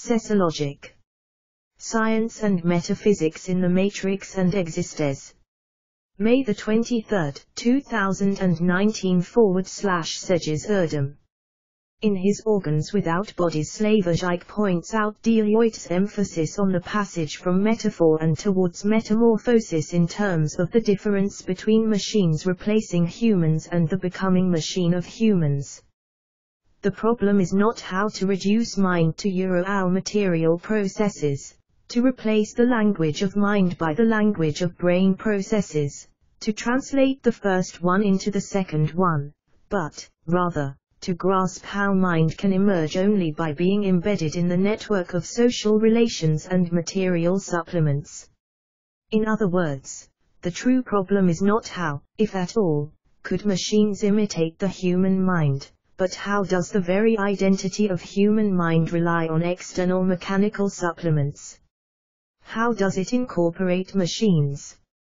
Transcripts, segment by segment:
Sociologic Science and Metaphysics in the Matrix and eXistenZ. May 23, 2019 / Cengiz Erdem. In his Organs Without Bodies, Slavojik points out Deleuze's emphasis on the passage from metaphor and towards metamorphosis in terms of the difference between machines replacing humans and the becoming machine of humans. The problem is not how to reduce mind to our material processes, to replace the language of mind by the language of brain processes, to translate the first one into the second one, but, rather, to grasp how mind can emerge only by being embedded in the network of social relations and material supplements. In other words, the true problem is not how, if at all, could machines imitate the human mind, but how does the very identity of human mind rely on external mechanical supplements? How does it incorporate machines?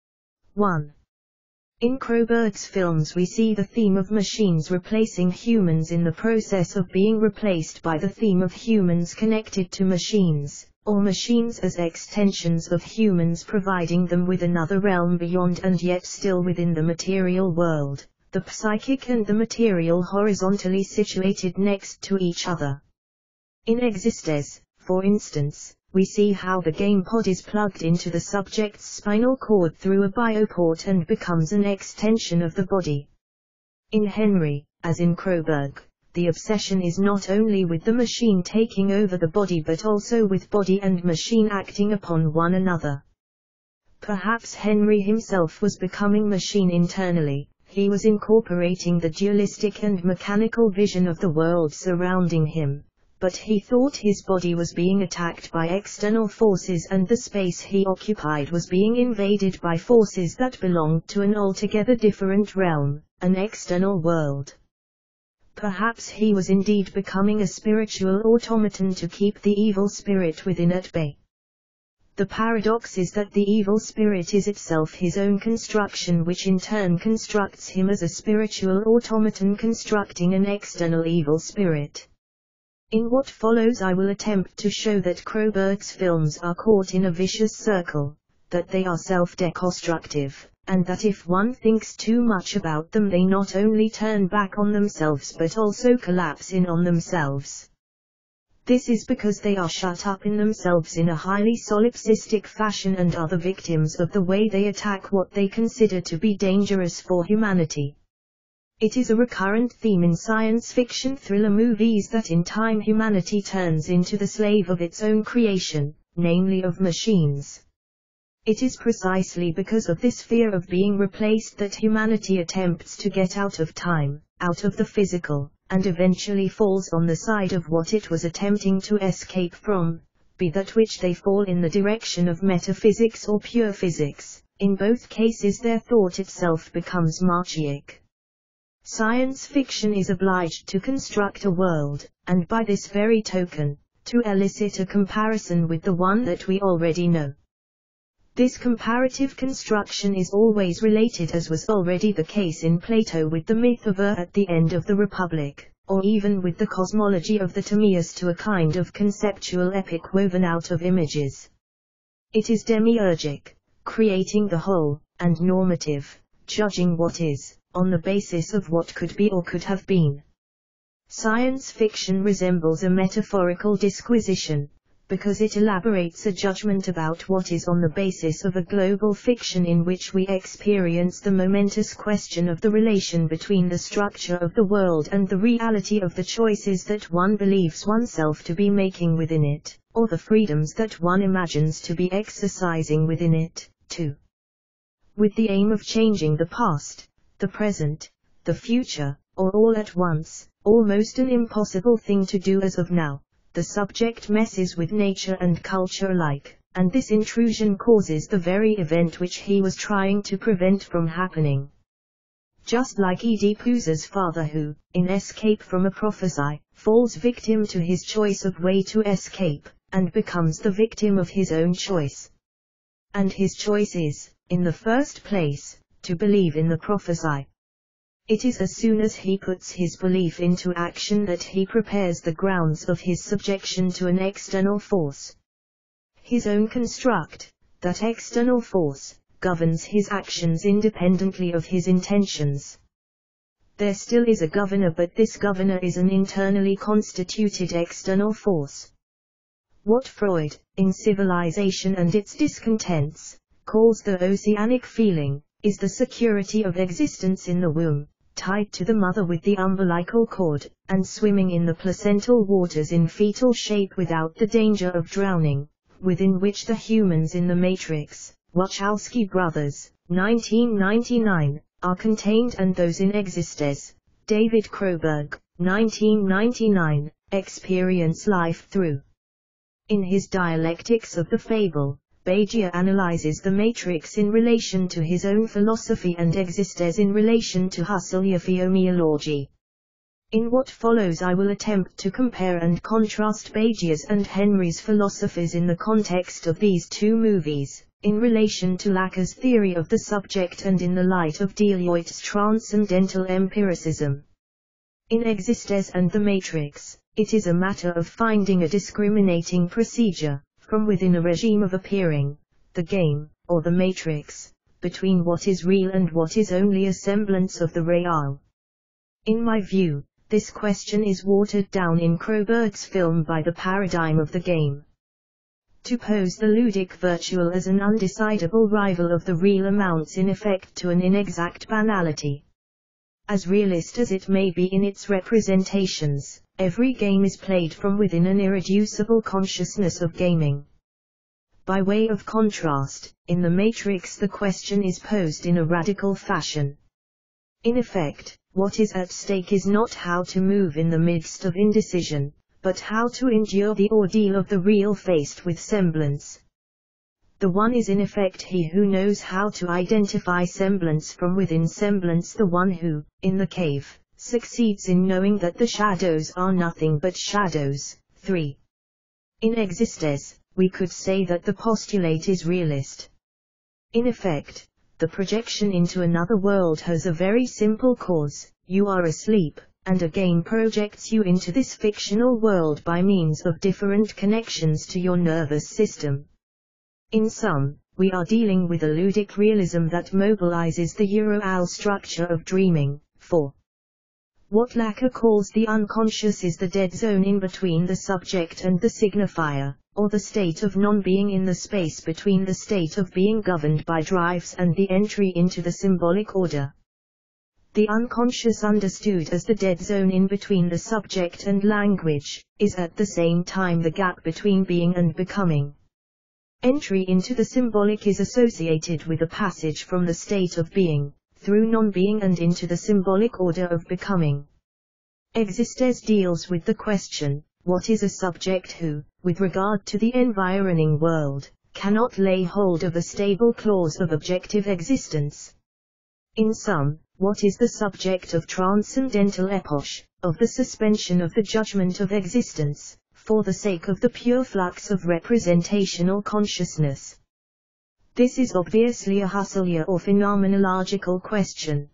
1. In Cronenberg's films we see the theme of machines replacing humans in the process of being replaced by the theme of humans connected to machines, or machines as extensions of humans providing them with another realm beyond and yet still within the material world, the psychic and the material horizontally situated next to each other. In eXistenZ, for instance, we see how the game pod is plugged into the subject's spinal cord through a bioport and becomes an extension of the body. In Henry, as in Cronenberg, the obsession is not only with the machine taking over the body but also with body and machine acting upon one another. Perhaps Henry himself was becoming machine internally, he was incorporating the dualistic and mechanical vision of the world surrounding him. But he thought his body was being attacked by external forces and the space he occupied was being invaded by forces that belonged to an altogether different realm, an external world. Perhaps he was indeed becoming a spiritual automaton to keep the evil spirit within at bay. The paradox is that the evil spirit is itself his own construction, which in turn constructs him as a spiritual automaton constructing an external evil spirit. In what follows I will attempt to show that Cronenberg's films are caught in a vicious circle, that they are self-deconstructive, and that if one thinks too much about them they not only turn back on themselves but also collapse in on themselves. This is because they are shut up in themselves in a highly solipsistic fashion and are the victims of the way they attack what they consider to be dangerous for humanity. It is a recurrent theme in science fiction thriller movies that in time humanity turns into the slave of its own creation, namely of machines. It is precisely because of this fear of being replaced that humanity attempts to get out of time, out of the physical, and eventually falls on the side of what it was attempting to escape from, be that which they fall in the direction of metaphysics or pure physics. In both cases their thought itself becomes marchaic. Science fiction is obliged to construct a world, and by this very token, to elicit a comparison with the one that we already know. This comparative construction is always related, as was already the case in Plato with the myth of at the end of the Republic, or even with the cosmology of the Timaeus, to a kind of conceptual epic woven out of images. It is demiurgic, creating the whole, and normative, judging what is, on the basis of what could be or could have been. Science fiction resembles a metaphorical disquisition, because it elaborates a judgment about what is on the basis of a global fiction in which we experience the momentous question of the relation between the structure of the world and the reality of the choices that one believes oneself to be making within it, or the freedoms that one imagines to be exercising within it, too. With the aim of changing the past, the present, the future, or all at once, almost an impossible thing to do as of now, the subject messes with nature and culture alike, and this intrusion causes the very event which he was trying to prevent from happening. Just like Oedipus's father who, in Escape from a Prophecy, falls victim to his choice of way to escape, and becomes the victim of his own choice. And his choice is, in the first place, to believe in the prophecy. It is as soon as he puts his belief into action that he prepares the grounds of his subjection to an external force. His own construct, that external force, governs his actions independently of his intentions. There still is a governor, but this governor is an internally constituted external force. What Freud, in Civilization and Its Discontents, calls the oceanic feeling, is the security of existence in the womb, tied to the mother with the umbilical cord, and swimming in the placental waters in fetal shape without the danger of drowning, within which the humans in the Matrix, Wachowski brothers, 1999, are contained, and those in eXistenZ, David Kroberg, 1999, experience life through. In his Dialectics of the Fable, Begia analyzes the Matrix in relation to his own philosophy and eXistenZ in relation to Husserl's phenomenology. In what follows I will attempt to compare and contrast Begia's and Henry's philosophies in the context of these two movies, in relation to Lacan's theory of the subject and in the light of Deleuze's transcendental empiricism. In eXistenZ and the Matrix, it is a matter of finding a discriminating procedure, from within a regime of appearing, the game, or the matrix, between what is real and what is only a semblance of the real. In my view, this question is watered down in Kroberg's film by the paradigm of the game. To pose the ludic virtual as an undecidable rival of the real amounts in effect to an inexact banality. As realist as it may be in its representations, every game is played from within an irreducible consciousness of gaming. By way of contrast, in the Matrix the question is posed in a radical fashion. In effect, what is at stake is not how to move in the midst of indecision, but how to endure the ordeal of the real faced with semblance. The one is in effect he who knows how to identify semblance from within semblance, the one who, in the cave, succeeds in knowing that the shadows are nothing but shadows. 3. In eXistenZ, we could say that the postulate is realist. In effect, the projection into another world has a very simple cause: you are asleep, and a game projects you into this fictional world by means of different connections to your nervous system. In sum, we are dealing with a ludic realism that mobilizes the Euro-AL structure of dreaming. 4. What Lacan calls the unconscious is the dead zone in between the subject and the signifier, or the state of non-being in the space between the state of being governed by drives and the entry into the symbolic order. The unconscious, understood as the dead zone in between the subject and language, is at the same time the gap between being and becoming. Entry into the symbolic is associated with a passage from the state of being, through non-being and into the symbolic order of becoming. eXistenZ deals with the question, what is a subject who, with regard to the environing world, cannot lay hold of a stable clause of objective existence? In sum, what is the subject of transcendental epoch, of the suspension of the judgment of existence, for the sake of the pure flux of representational consciousness? This is obviously a Husserlian or phenomenological question.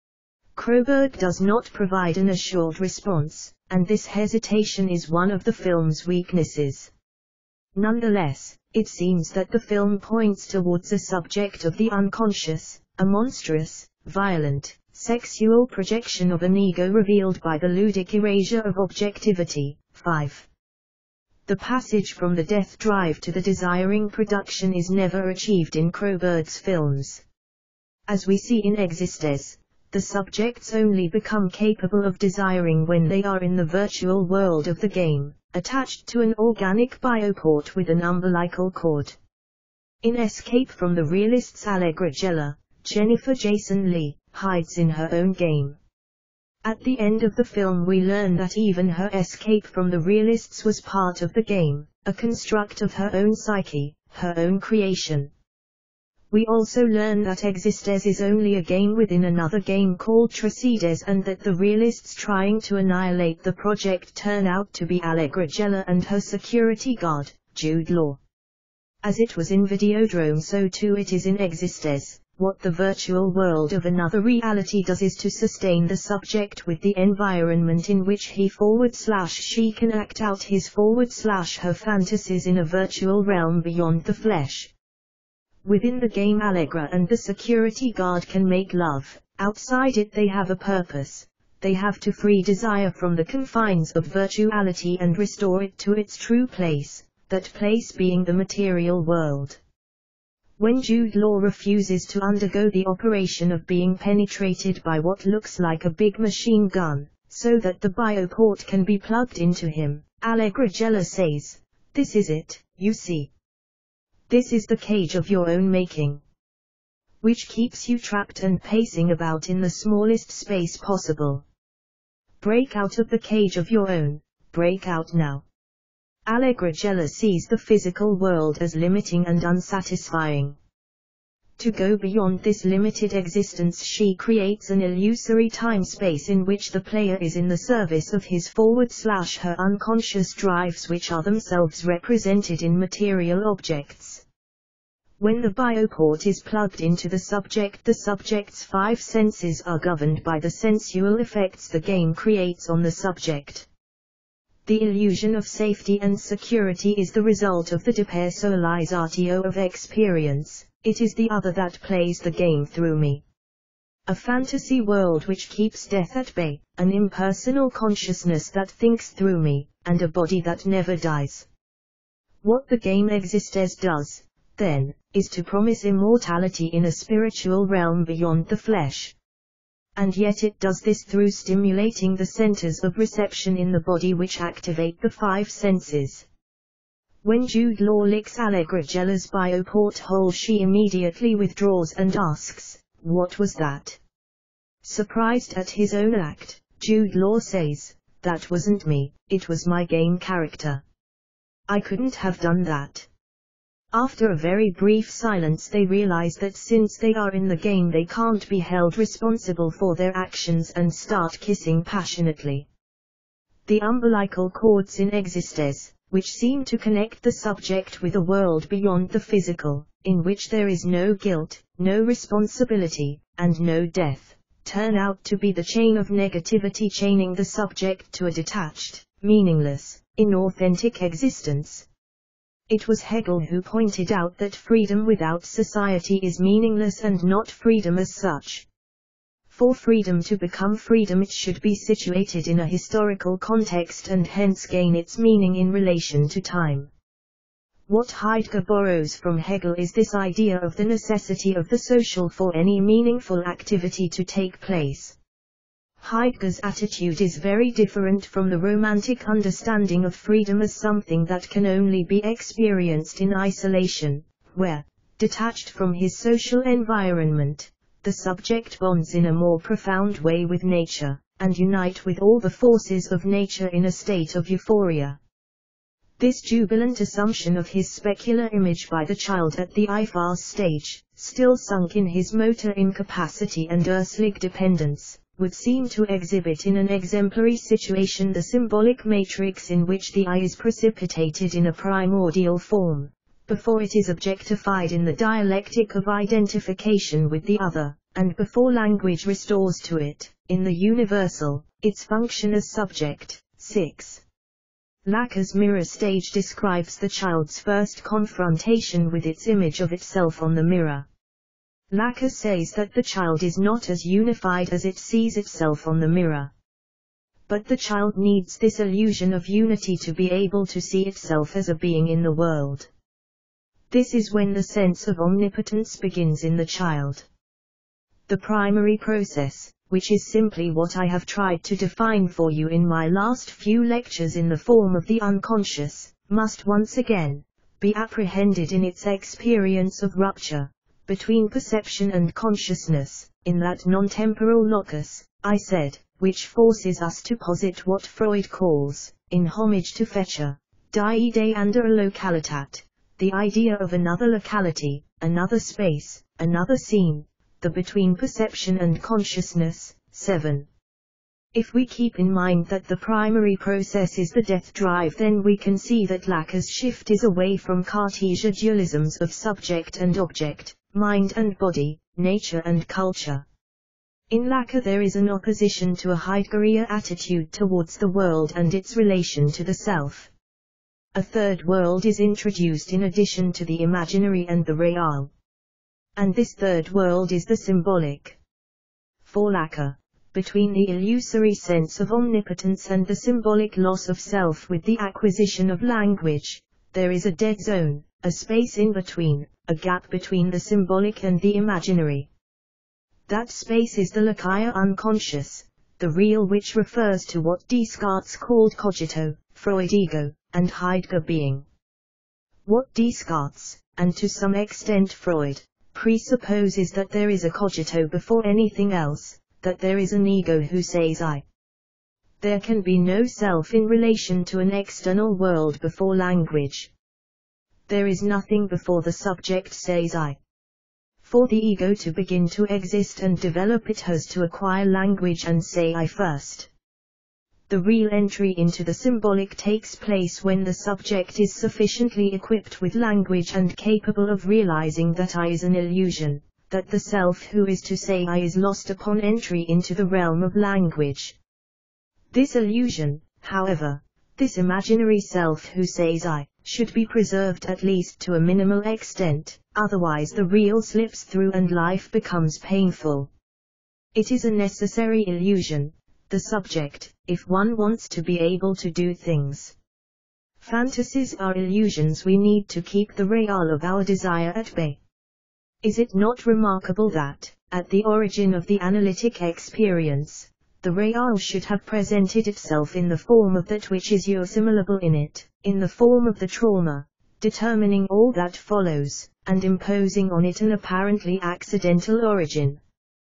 Kroberg does not provide an assured response, and this hesitation is one of the film's weaknesses. Nonetheless, it seems that the film points towards a subject of the unconscious, a monstrous, violent, sexual projection of an ego revealed by the ludic erasure of objectivity. 5. The passage from the death drive to the desiring production is never achieved in Kroberg's films. As we see in eXistenZ, the subjects only become capable of desiring when they are in the virtual world of the game, attached to an organic bioport with an umbilical cord. In Escape from the Realist's Allegra, Jennifer Jason Leigh hides in her own game. At the end of the film we learn that even her escape from the realists was part of the game, a construct of her own psyche, her own creation. We also learn that eXistenZ is only a game within another game called Trecedes, and that the realists trying to annihilate the project turn out to be Allegra and her security guard, Jude Law. As it was in Videodrome, so too it is in eXistenZ. What the virtual world of another reality does is to sustain the subject with the environment in which he/she can act out his/her fantasies in a virtual realm beyond the flesh. Within the game Allegra and the security guard can make love, outside it they have a purpose. They have to free desire from the confines of virtuality and restore it to its true place, that place being the material world. When Jude Law refuses to undergo the operation of being penetrated by what looks like a big machine gun, so that the bioport can be plugged into him, Allegra Geller says, "This is it, you see. This is the cage of your own making, which keeps you trapped and pacing about in the smallest space possible. Break out of the cage of your own, break out now." Allegra Geller sees the physical world as limiting and unsatisfying. To go beyond this limited existence, she creates an illusory time-space in which the player is in the service of his/her unconscious drives, which are themselves represented in material objects. When the bioport is plugged into the subject's 5 senses are governed by the sensual effects the game creates on the subject. The illusion of safety and security is the result of the depersonalizatio of experience. It is the other that plays the game through me. A fantasy world which keeps death at bay, an impersonal consciousness that thinks through me, and a body that never dies. What the game eXistenZ does, then, is to promise immortality in a spiritual realm beyond the flesh. And yet it does this through stimulating the centers of reception in the body which activate the 5 senses. When Jude Law licks Allegra Geller's bioport hole, she immediately withdraws and asks, "What was that?" Surprised at his own act, Jude Law says, "That wasn't me, it was my game character. I couldn't have done that." After a very brief silence, they realize that since they are in the game they can't be held responsible for their actions and start kissing passionately. The umbilical cords in eXistenZ, which seem to connect the subject with a world beyond the physical, in which there is no guilt, no responsibility, and no death, turn out to be the chain of negativity chaining the subject to a detached, meaningless, inauthentic existence. It was Hegel who pointed out that freedom without society is meaningless and not freedom as such. For freedom to become freedom, it should be situated in a historical context and hence gain its meaning in relation to time. What Heidegger borrows from Hegel is this idea of the necessity of the social for any meaningful activity to take place. Heidegger's attitude is very different from the romantic understanding of freedom as something that can only be experienced in isolation, where, detached from his social environment, the subject bonds in a more profound way with nature, and unite with all the forces of nature in a state of euphoria. This jubilant assumption of his specular image by the child at the IFAS stage, still sunk in his motor incapacity and earthly dependence, would seem to exhibit in an exemplary situation the symbolic matrix in which the I is precipitated in a primordial form, before it is objectified in the dialectic of identification with the other, and before language restores to it, in the universal, its function as subject. 6. Lacan's mirror stage describes the child's first confrontation with its image of itself on the mirror. Lacan says that the child is not as unified as it sees itself on the mirror. But the child needs this illusion of unity to be able to see itself as a being in the world. This is when the sense of omnipotence begins in the child. The primary process, which is simply what I have tried to define for you in my last few lectures in the form of the unconscious, must once again be apprehended in its experience of rupture between perception and consciousness, in that non-temporal locus, I said, which forces us to posit what Freud calls, in homage to Fetcher, die Idee anderer Lokalität, the idea of another locality, another space, another scene, the between perception and consciousness. 7. If we keep in mind that the primary process is the death drive, then we can see that Lacan's shift is away from Cartesian dualisms of subject and object, mind and body, nature and culture. In Lacan there is an opposition to a Heidegger attitude towards the world and its relation to the self. A third world is introduced in addition to the imaginary and the real. And this third world is the symbolic. For Lacan, between the illusory sense of omnipotence and the symbolic loss of self with the acquisition of language, there is a dead zone, a space in between, a gap between the symbolic and the imaginary. That space is the Lacan unconscious, the real, which refers to what Descartes called cogito, Freud ego, and Heidegger being. What Descartes, and to some extent Freud, presupposes that there is a cogito before anything else, that there is an ego who says I. There can be no self in relation to an external world before language. There is nothing before the subject says I. For the ego to begin to exist and develop, it has to acquire language and say I first. The real entry into the symbolic takes place when the subject is sufficiently equipped with language and capable of realizing that I is an illusion, that the self who is to say I is lost upon entry into the realm of language. This illusion, however, this imaginary self who says I, should be preserved at least to a minimal extent, otherwise the real slips through and life becomes painful. It is a necessary illusion, the subject, if one wants to be able to do things. Fantasies are illusions we need to keep the real of our desire at bay. Is it not remarkable that, at the origin of the analytic experience, the real should have presented itself in the form of that which is assimilable in it, in the form of the trauma, determining all that follows, and imposing on it an apparently accidental origin?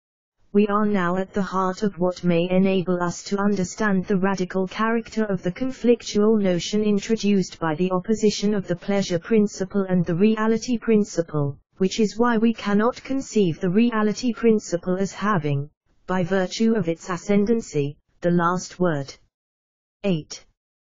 We are now at the heart of what may enable us to understand the radical character of the conflictual notion introduced by the opposition of the pleasure principle and the reality principle, which is why we cannot conceive the reality principle as having, by virtue of its ascendancy, the last word. 8.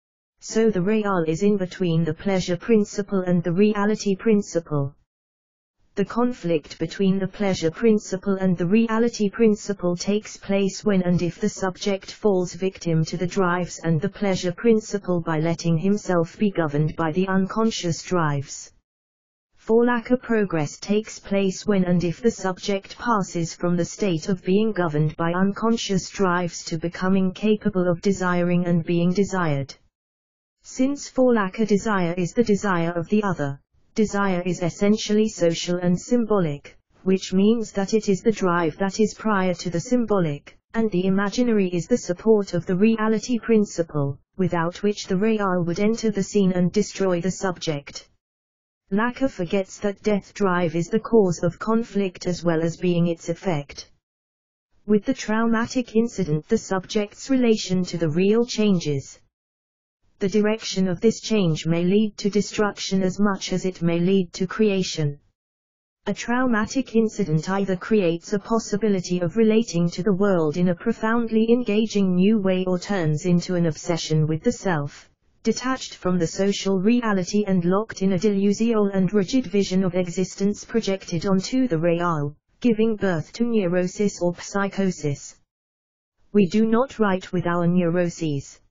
So the real is in between the pleasure principle and the reality principle. The conflict between the pleasure principle and the reality principle takes place when and if the subject falls victim to the drives and the pleasure principle by letting himself be governed by the unconscious drives. For Lacan, progress takes place when and if the subject passes from the state of being governed by unconscious drives to becoming capable of desiring and being desired. Since for Lacan desire is the desire of the other, desire is essentially social and symbolic, which means that it is the drive that is prior to the symbolic, and the imaginary is the support of the reality principle, without which the real would enter the scene and destroy the subject. Lacan forgets that death drive is the cause of conflict as well as being its effect. With the traumatic incident, the subject's relation to the real changes. The direction of this change may lead to destruction as much as it may lead to creation. A traumatic incident either creates a possibility of relating to the world in a profoundly engaging new way or turns into an obsession with the self, detached from the social reality and locked in a delusional and rigid vision of existence projected onto the real, giving birth to neurosis or psychosis. We do not write with our neuroses.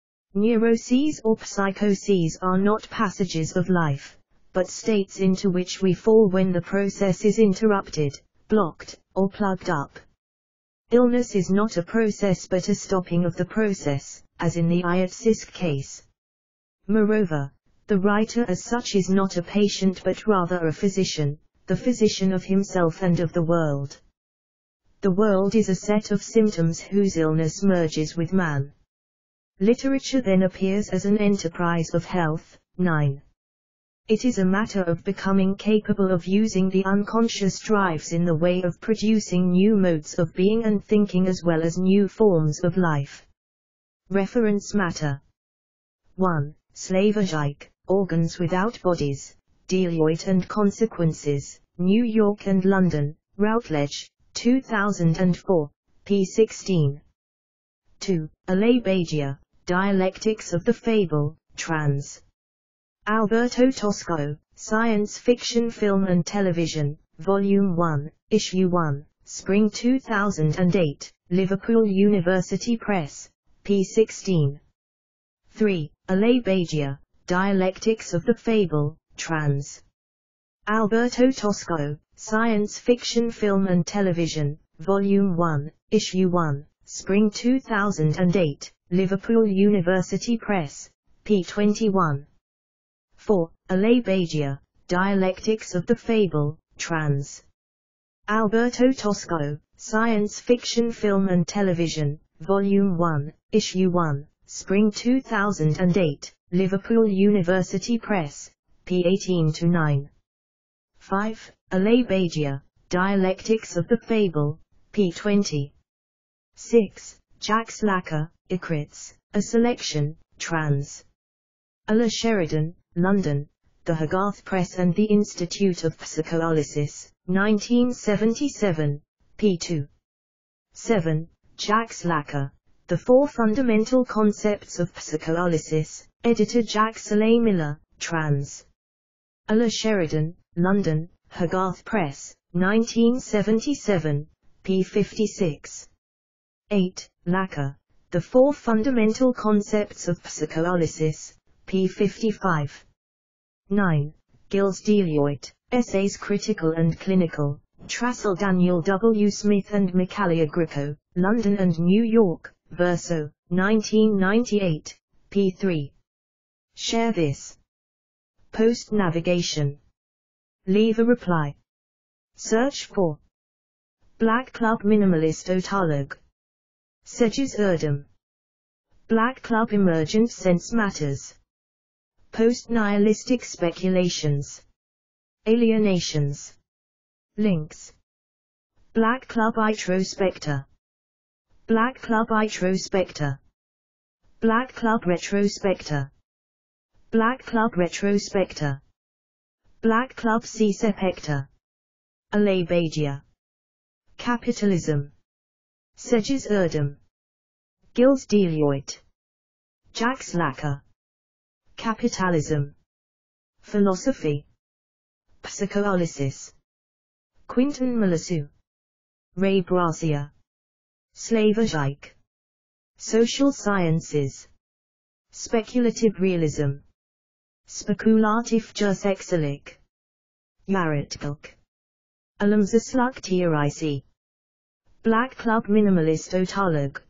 Neuroses or psychoses are not passages of life, but states into which we fall when the process is interrupted, blocked, or plugged up. Illness is not a process but a stopping of the process, as in the eXistenZ case. Moreover, the writer as such is not a patient but rather a physician, the physician of himself and of the world. The world is a set of symptoms whose illness merges with man. Literature then appears as an enterprise of health. 9. It is a matter of becoming capable of using the unconscious drives in the way of producing new modes of being and thinking as well as new forms of life. Reference matter. 1. Slavage, Organs Without Bodies, Deloitte and Consequences, New York and London, Routledge, 2004, p. 16. 2. Alabagia, Dialectics of the Fable, trans. Alberto Tosco, Science Fiction Film and Television, Volume 1, Issue 1, Spring 2008, Liverpool University Press, p. 16. 3. Alabegia, Dialectics of the Fable, trans. Alberto Tosco, Science Fiction Film and Television, Volume 1, Issue 1, Spring 2008, Liverpool University Press, p. 21. 4. Alabegia, Dialectics of the Fable, trans. Alberto Tosco, Science Fiction Film and Television, Volume 1, Issue 1, Spring 2008, Liverpool University Press, p. 18-9. 5. Alabegia, Dialectics of the Fable, p. 20. 6. Jacques Lacan, eXistenZ, A Selection, trans. Ala Sheridan, London, The Hogarth Press and the Institute of Psychoanalysis, 1977, p. 2. 7. Jacques Lacan, The Four Fundamental Concepts of Psychoanalysis, Editor Jacques A. Miller, trans. Ala Sheridan, London, Hogarth Press, 1977, p. 56. 8. Lacan, The Four Fundamental Concepts of Psychoanalysis, p. 55. 9. Gilles Deliotte, Essays Critical and Clinical, Trassel Daniel W. Smith and Michalia Grippo, London and New York, Verso, 1998, p. 3. Share this. Post navigation. Leave a reply. Search for Black Club Minimalist Otologue. Cengiz Erdem. Black Club Emergent Sense Matters. Post-nihilistic speculations. Alienations. Links. Black Club Introspector. Black Club Introspector. Black Club Retrospector. Black Club Retrospector. Black Club Sepector. Alabegia. Capitalism. Cengiz Erdem. Gilles Deliotte. Jacques Lacan. Capitalism. Philosophy. Psychoanalysis. Quentin Melissu. Ray Bracia. Slavelogique. Social Sciences. Speculative Realism. Speculative Gesellschaft. Yaratgelk. Alamzasluk Theorici. Black Club Minimalist Otologue.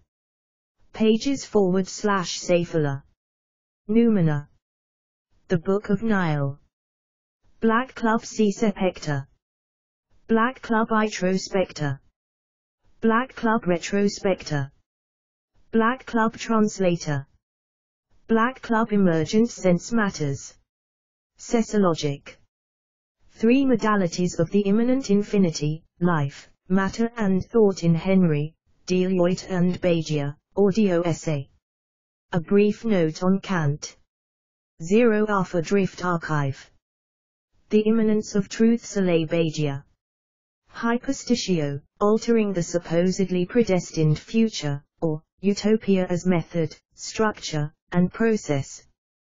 Pages /Safala. Noumena. The Book of Nile. Black Club Sepector. Black Club Introspector. Black Club Retrospector. Black Club Translator. Black Club Emergent Sense Matters. Sociologic. Three Modalities of the Immanent Infinity, Life, Matter and Thought in Henry, Deliotte and Begia, Audio Essay. A Brief Note on Kant. 0 Alpha Drift Archive. The Immanence of Truths Alabegia. Hyperstatio, Altering the Supposedly Predestined Future, or Utopia as Method, Structure, and Process.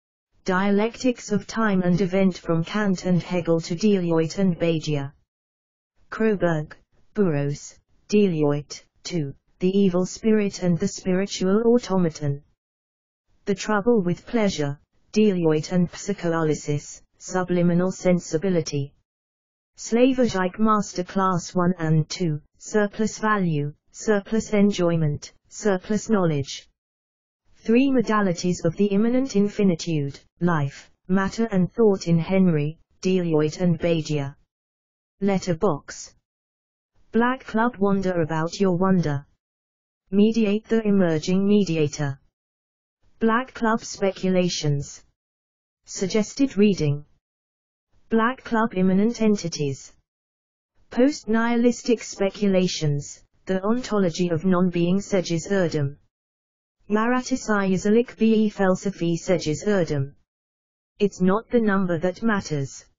Dialectics of Time and Event from Kant and Hegel to Deliotte and Begia. Kroberg, Burroughs, Deliotte, 2, The Evil Spirit and the Spiritual Automaton. The Trouble with Pleasure, Deliotte and Psychoanalysis, Subliminal Sensibility. Slavelogique Master Class 1 and 2, Surplus Value, Surplus Enjoyment, Surplus Knowledge. Three Modalities of the Immanent Infinitude, Life, Matter and Thought in Henry, Deliotte and Begia. Letterbox. Black Club Wonder About Your Wonder. Mediate the Emerging Mediator. Black Club Speculations. Suggested Reading. Black Club Immanent Entities. Post-nihilistic Speculations, The Ontology of Non-Being Cengiz Erdem. Yaratıcılık be Felsefi Cengiz Erdem. It's not the number that matters.